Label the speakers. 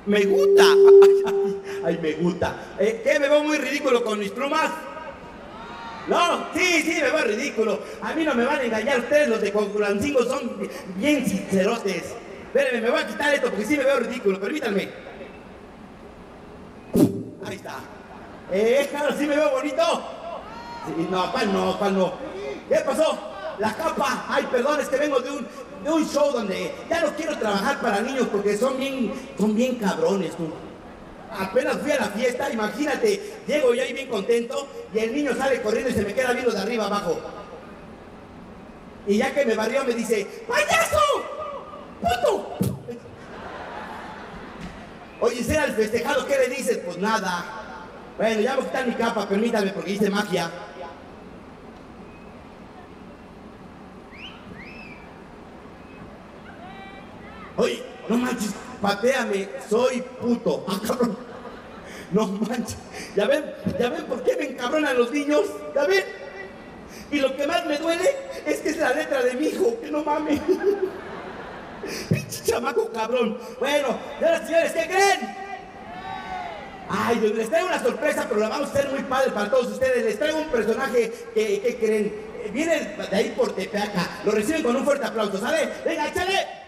Speaker 1: Me gusta. Ay, me gusta. ¿Qué? ¿Me veo muy ridículo con mis plumas? No, sí, me veo ridículo. A mí no me van a engañar ustedes, los de Cuauhtémoc son bien sincerotes. Espérenme, me voy a quitar esto porque sí me veo ridículo, permítanme. Ahí está. Ahora sí me veo bonito. Sí, no, ¿cuál no? ¿Qué pasó? La capa. Ay, perdón, es que vengo de un show donde ya no quiero trabajar para niños porque son bien cabrones, tú. Apenas fui a la fiesta, imagínate, llego yo ahí bien contento y el niño sale corriendo y se me queda viendo de arriba abajo. Y ya que me barrió me dice, ¡payaso! ¡Puto! Oye, ¿será el festejado? ¿Qué le dices? Pues nada. Bueno, ya voy a quitar mi capa, permítame porque hice magia. Oye, no manches, pateame, soy puto. Ah, cabrón. No manches. ¿Ya ven por qué me encabronan los niños? ¿Ya ven? Y lo que más me duele es que es la letra de mi hijo, que no mames. Pinche chamaco cabrón. Bueno, y ahora señores, ¿qué creen? Ay, les traigo una sorpresa, pero la vamos a hacer muy padre para todos ustedes. Les traigo un personaje que ¿qué creen? Viene de ahí por Tepeaca. Lo reciben con un fuerte aplauso, ¿sale? Venga, échale.